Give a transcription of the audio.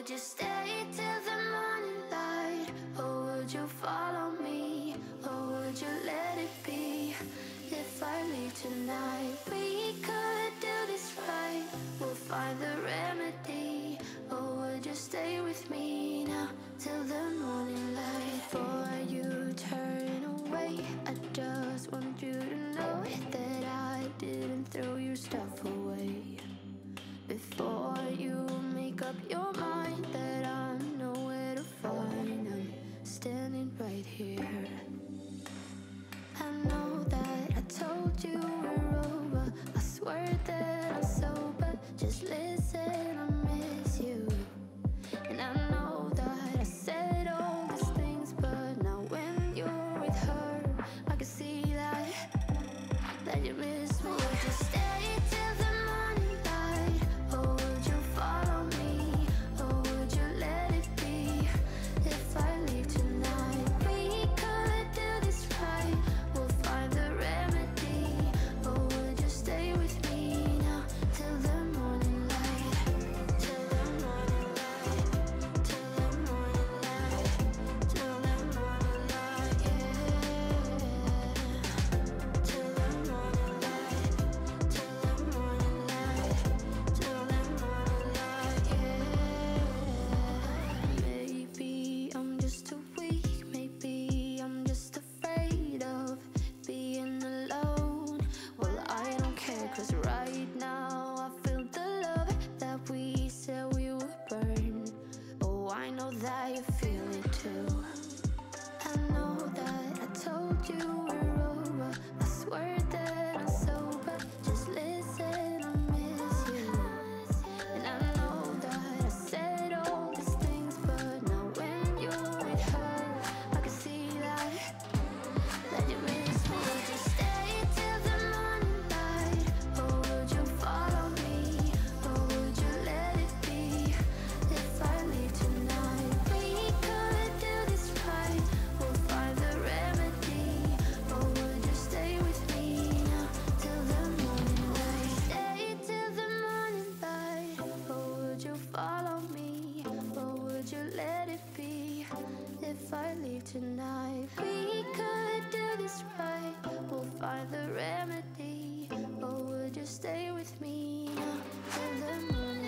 would you stay till the morning light? Or would you follow me? Or would you let it be? If I leave tonight, we could do this right. We'll find the remedy. Or would you stay with me now till the morning light? Before you turn away, I just want you to know that I didn't throw your stuff away. Before you make up your mind that I know where to find, I'm standing right here. I know that I told you we're over. I swear that I'm sober. Just listen, I miss you. And I know that I said all these things, but now when you're with her, I can see that you miss me. Would you stay till the morning light? Or would you follow me? Or would you let it be? If I leave tonight, we could do this right. We'll find the remedy. Or would you stay with me now till the morning light? Till the morning light. Till the morning light. Till the morning light, yeah. Till the morning light. Till the morning light. Till the morning light, yeah. Maybe I'm just too weak. Maybe I'm just afraid of being alone. Well, I don't care, 'cause right now I feel the love that we said we would burn. Oh, I know that you feel it too. I know that I told you we're over. I swear that I'm sober. Just listen, I miss you. And I know that I said all these things, but now when you're with her, I can see that you miss me. Would you stay till the morning light? Or would you follow me? Or would you let it be? If I leave tonight, we could do this right. We'll find the remedy. Or would you stay with me now till the morning light? Stay till the morning light. Or would you follow me? Or would you let it be? If I leave tonight, we could do this right. We'll find the remedy. Or would you stay with me now till the morning?